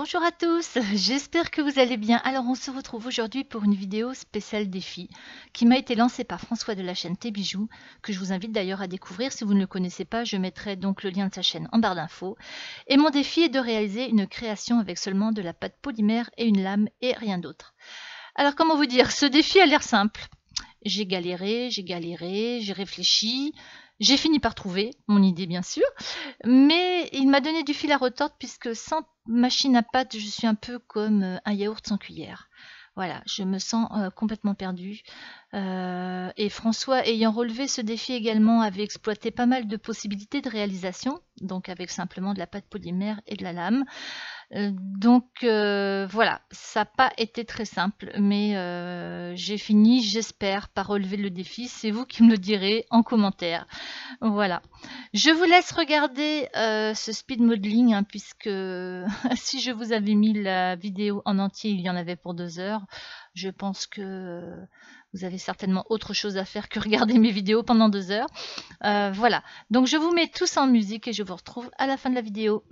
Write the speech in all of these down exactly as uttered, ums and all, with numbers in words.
Bonjour à tous, j'espère que vous allez bien. Alors on se retrouve aujourd'hui pour une vidéo spéciale défi qui m'a été lancée par François de la chaîne Tes Bijoux, que je vous invite d'ailleurs à découvrir. Si vous ne le connaissez pas, je mettrai donc le lien de sa chaîne en barre d'infos. Et mon défi est de réaliser une création avec seulement de la pâte polymère et une lame et rien d'autre. Alors comment vous dire, ce défi a l'air simple. J'ai galéré, j'ai galéré, j'ai réfléchi, j'ai fini par trouver mon idée bien sûr, mais il m'a donné du fil à retordre puisque sans machine à pâte, je suis un peu comme un yaourt sans cuillère. Voilà, je me sens euh, complètement perdue. Euh, et François, ayant relevé ce défi également, avait exploité pas mal de possibilités de réalisation, donc avec simplement de la pâte polymère et de la lame. Euh, donc euh, voilà, ça n'a pas été très simple, mais euh, j'ai fini, j'espère, par relever le défi. C'est vous qui me le direz en commentaire. Voilà. Je vous laisse regarder euh, ce speed modeling, hein, puisque si je vous avais mis la vidéo en entier, il y en avait pour deux heures. Je pense que vous avez certainement autre chose à faire que regarder mes vidéos pendant deux heures. Euh, voilà. Donc je vous mets tout ça en musique et je vous retrouve à la fin de la vidéo.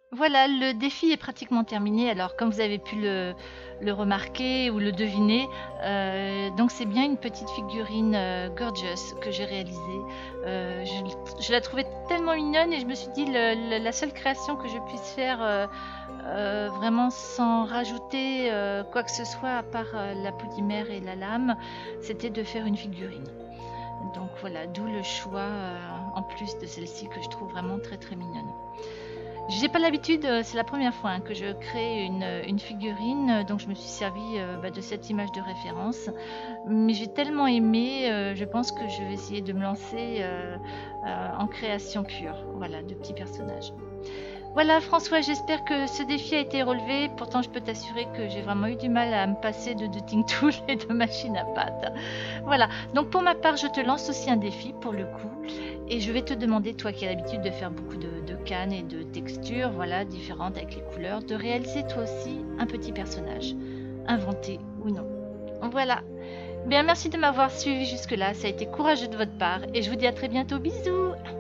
Voilà, le défi est pratiquement terminé. Alors, comme vous avez pu le, le remarquer ou le deviner, euh, donc c'est bien une petite figurine euh, gorgeous que j'ai réalisée. Euh, je, je la trouvais tellement mignonne et je me suis dit le, le, la seule création que je puisse faire euh, euh, vraiment sans rajouter euh, quoi que ce soit à part euh, la polymère et la lame, c'était de faire une figurine. Donc voilà, d'où le choix euh, en plus de celle-ci que je trouve vraiment très très mignonne. J'ai pas l'habitude, c'est la première fois hein, que je crée une, une figurine, donc je me suis servi euh, bah, de cette image de référence. Mais j'ai tellement aimé, euh, je pense que je vais essayer de me lancer euh, euh, en création pure, voilà, de petits personnages. Voilà François, j'espère que ce défi a été relevé. Pourtant, je peux t'assurer que j'ai vraiment eu du mal à me passer de Dotting Tool et de machine à pâte. Voilà, donc pour ma part, je te lance aussi un défi pour le coup. Et je vais te demander, toi qui as l'habitude de faire beaucoup de, de cannes et de textures, voilà, différentes avec les couleurs, de réaliser toi aussi un petit personnage, inventé ou non. Voilà. Bien, merci de m'avoir suivi jusque-là, ça a été courageux de votre part et je vous dis à très bientôt, bisous!